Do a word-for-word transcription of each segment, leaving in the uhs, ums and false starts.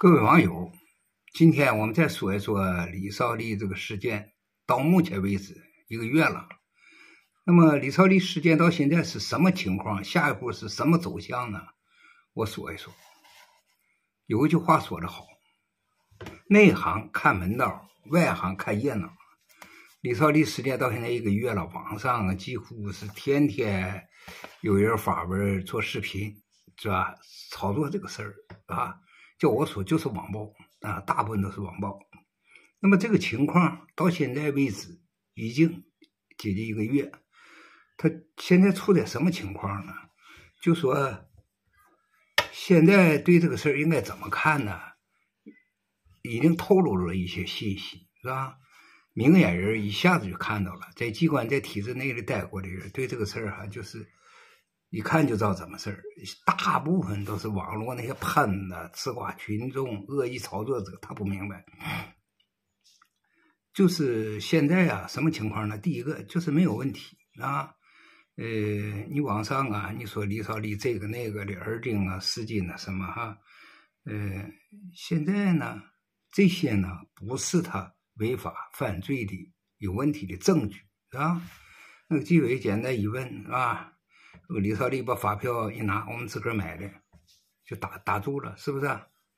各位网友，今天我们再说一说李少丽这个事件。到目前为止一个月了，那么李少丽事件到现在是什么情况？下一步是什么走向呢？我说一说。有一句话说得好，内行看门道，外行看热闹。李少丽事件到现在一个月了，网上几乎是天天有人发文做视频，是吧？操作这个事儿啊，叫我说就是网暴啊，大部分都是网暴。那么这个情况到现在为止已经接近一个月，他现在处在什么情况呢？就说现在对这个事儿应该怎么看呢？已经透露了一些信息，是吧？明眼人一下子就看到了，在机关在体制内里待过的人对这个事儿哈，就是一看就知道怎么事儿。大部分都是网络那些喷的吃瓜群众恶意操作者，他不明白。就是现在啊，什么情况呢？第一个就是没有问题啊，呃，你网上啊，你说李少丽这个那个的耳钉啊、丝巾啊什么哈，呃，现在呢，这些呢不是他违法犯罪的有问题的证据，是吧？那个纪委简单一问，是吧？这个李少丽把发票一拿，我们自个儿买的，就打打住了，是不是？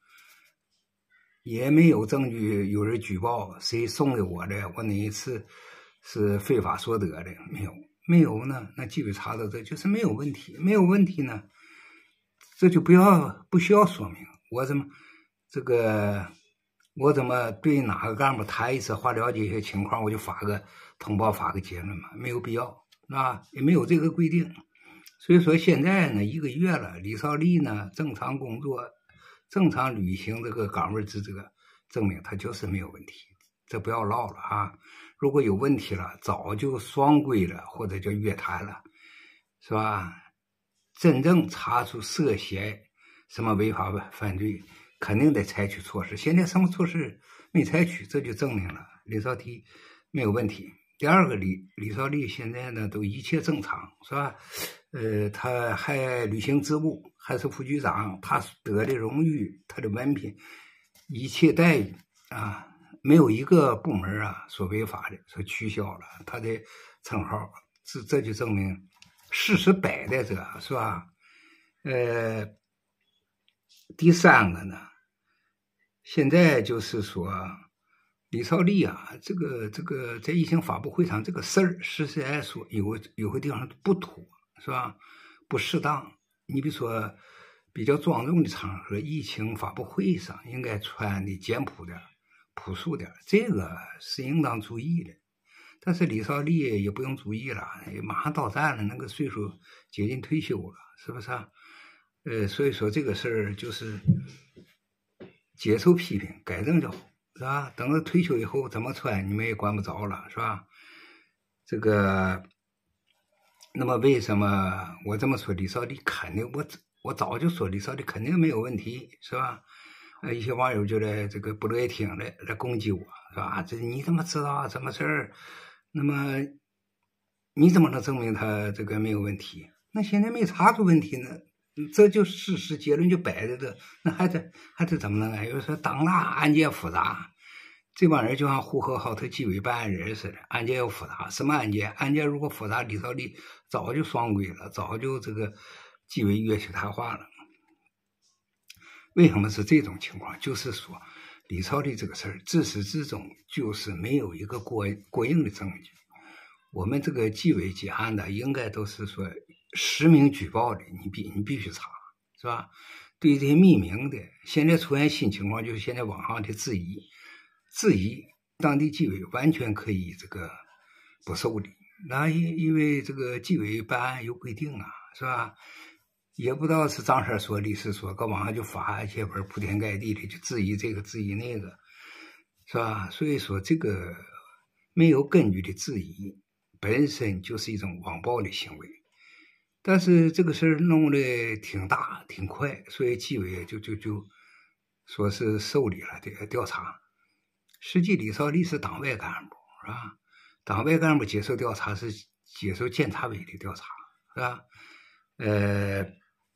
也没有证据有人举报谁送给我的，我哪一次是非法所得的，没有没有呢？那纪委查到这就是没有问题，没有问题呢，这就不要不需要说明我怎么这个我怎么对哪个干部谈一次话，了解一些情况，我就发个通报发个结论嘛，没有必要啊，也没有这个规定。所以说现在呢一个月了，李少丽呢正常工作正常履行这个岗位职责，证明他就是没有问题，这不要唠了啊！如果有问题了，早就双规了，或者叫约谈了，是吧？真正查出涉嫌什么违法犯罪，肯定得采取措施。现在什么措施没采取，这就证明了李少丽没有问题。第二个，李李少丽现在呢都一切正常，是吧？呃，他还履行职务，还是副局长，他得的荣誉，他的文凭，一切待遇啊，没有一个部门啊所违法的，说取消了他的称号，这这就证明事实摆在这，是吧？呃，第三个呢，现在就是说。李少丽啊，这个这个在疫情发布会上这个事儿，实际来说有有个地方不妥，是吧？不适当。你比如说比较庄重的场合，疫情发布会上应该穿的简朴点、朴素点，这个是应当注意的。但是李少丽也不用注意了，马上到站了，那个岁数接近退休了，是不是啊？呃，所以说这个事儿就是接受批评，改正就好。是吧？等到退休以后怎么穿，你们也管不着了，是吧？这个，那么为什么我这么说？李少丽肯定，我我早就说李少丽肯定没有问题，是吧？呃，一些网友就来这个不乐意听来来攻击我，是吧？这你怎么知道什么事儿？那么你怎么能证明他这个没有问题？那现在没查出问题呢？这就事实结论就摆在这，那还得还得怎么能？有人说当那案件复杂，这帮人就像呼和浩特纪委办案人似的，案件要复杂，什么案件？案件如果复杂，李少丽早就双规了，早就这个纪委约去谈话了。为什么是这种情况？就是说李少丽这个事儿自始至终就是没有一个过过硬的证据。我们这个纪委结案的应该都是说实名举报的，你必你必须查，是吧？对于这些匿名的，现在出现新情况，就是现在网上的质疑，质疑当地纪委完全可以这个不受理。那因因为这个纪委办案有规定啊，是吧？也不知道是张三说、李四说，搁网上就发一些文铺天盖地的，就质疑这个质疑那个，是吧？所以说这个没有根据的质疑本身就是一种网暴的行为。但是这个事儿弄得挺大挺快，所以纪委就就就说是受理了这个调查。实际李少丽是党外干部，是吧？党外干部接受调查是接受监察委的调查，是吧？呃，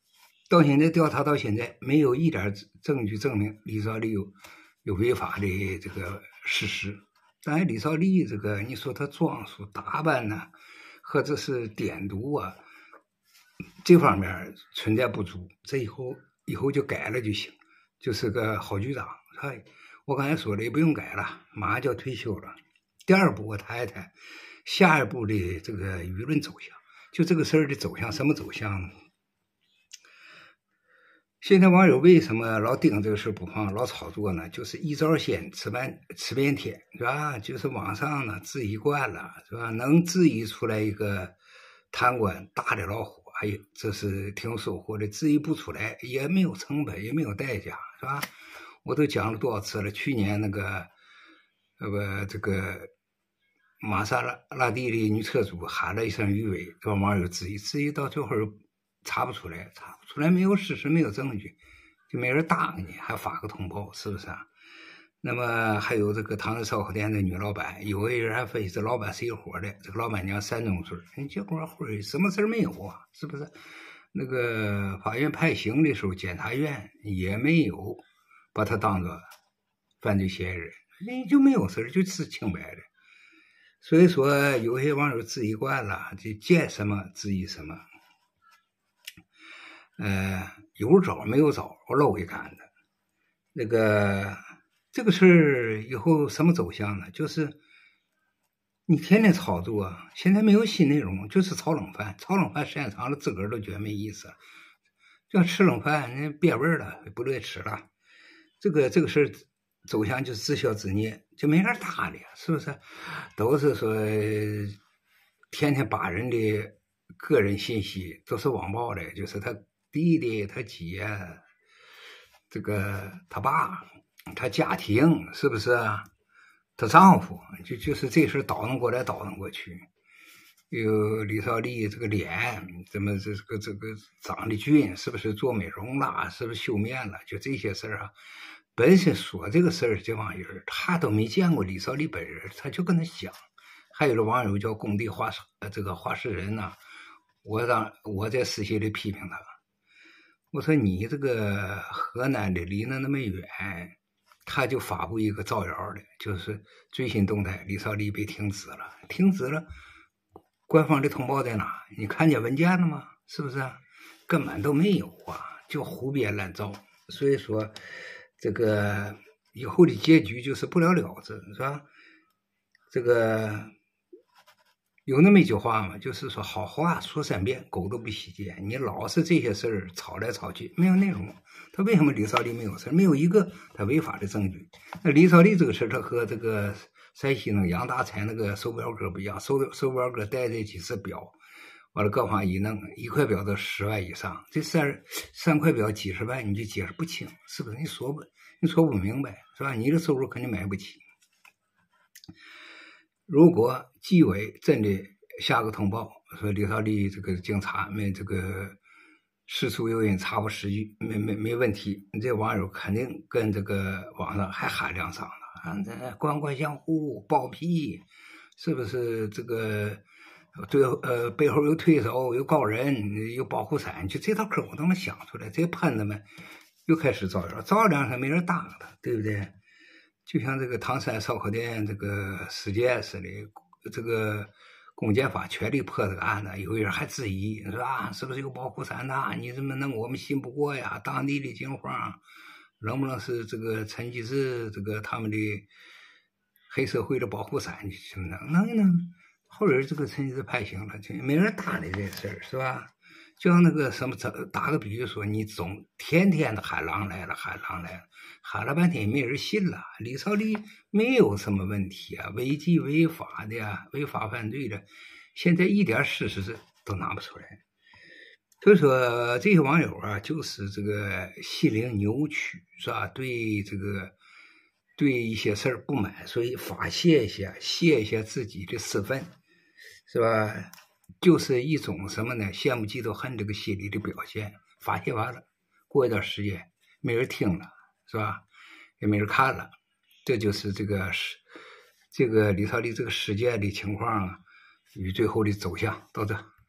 到现在调查到现在，没有一点证据证明李少利有有违法的这个事实。当然，李少利这个，你说他装束打扮呐、啊，或者是点读啊，这方面存在不足，这以后以后就改了就行，就是个好局长。哎，我刚才说的也不用改了，马上就要退休了。第二步，我谈一谈下一步的这个舆论走向，就这个事儿的走向，什么走向呢？现在网友为什么老盯这个事不放，老炒作呢？就是一招鲜吃半吃遍天，是吧？就是网上呢质疑惯了，是吧？能质疑出来一个贪官大的老虎，哎，这是挺有收获的。质疑不出来，也没有成本，也没有代价，是吧？我都讲了多少次了？去年那个那个这个玛莎拉拉蒂的女车主喊了一声鱼尾，让网友质疑，质疑到最后查不出来，查不出来，没有事实，没有证据，就没人搭理你，还发个通报，是不是啊？那么还有这个唐人烧烤店的女老板，有个人还分析这老板是一伙的，这个老板娘三宗罪，你结果会什么事没有啊？是不是？那个法院判刑的时候，检察院也没有把他当作犯罪嫌疑人，你就没有事，就是清白的。所以说，有些网友质疑惯了，就见什么质疑什么。呃，有招没有招，我搂一干的。那个这个事儿以后什么走向呢？就是你天天炒作，现在没有新内容，就是炒冷饭。炒冷饭时间长了，自个儿都觉得没意思了。就吃冷饭，人变味了，不乐意吃了。这个这个事儿走向就是自消自灭，就没人搭理，是不是？都是说天天把人的个人信息都是网暴的，就是他弟弟、他姐、这个他爸、他家庭，是不是？她丈夫，就就是这事倒腾过来倒腾过去。有李少利这个脸怎么这个这个长得俊，是不是做美容了，是不是修面了，就这些事儿啊。本身说这个事儿这帮人他都没见过李少利本人，他就跟他想。还有的网友叫工地话这个话事人呐、啊，我让我在私信里批评他，我说你这个河南的离那那么远，他就发布一个造谣的，就是最新动态，李少利被停职了，停职了，官方的通报在哪？你看见文件了吗？是不是？根本都没有啊，就胡编乱造。所以说，这个以后的结局就是不了了之，是吧？这个。有那么一句话嘛，就是说好话说三遍，狗都不稀见。你老是这些事儿吵来吵去，没有内容。他为什么李少利没有事？没有一个他违法的证据。那李少利这个事儿，他和这个山西那个杨大才那个手表哥不一样，手手表哥带这几只表，完了各方一弄，一块表都十万以上，这三三块表几十万，你就解释不清，是不是？你说不，你说不明白，是吧？你的收入肯定买不起。如果纪委真的下个通报，说李少利这个警察没这个事出有因，查无实据，没没没问题，这网友肯定跟这个网上还喊两嗓子啊，这官官相护，包庇，是不是？这个最后呃背后有推手，有告人，有保护伞，就这套嗑我都能想出来。这喷子们又开始造谣，造谣两声没人搭他，对不对？就像这个唐山烧烤店这个事件似的，这个公检法全力破这个案子，有人还质疑说啊，是不是有保护伞呐？你怎么弄？我们信不过呀！当地的警方能不能是这个陈吉志这个他们的黑社会的保护伞？什么能能能？后人这个陈吉志判刑了，就没人搭理这事儿，是吧？就像那个什么，打个比喻说，你总天天的喊狼来了，喊狼来了，喊了半天也没人信了。李少利没有什么问题啊，违纪违法的呀，违法犯罪的，现在一点事实都拿不出来。所以说，这些网友啊，就是这个心灵扭曲，是吧？对这个对一些事儿不满，所以发泄一下，泄一下自己的私愤，是吧？就是一种什么呢？羡慕嫉妒恨这个心理的表现，发泄完了，过一段时间没人听了，是吧？也没人看了，这就是这个这个李少利这个事件的情况与最后的走向到这。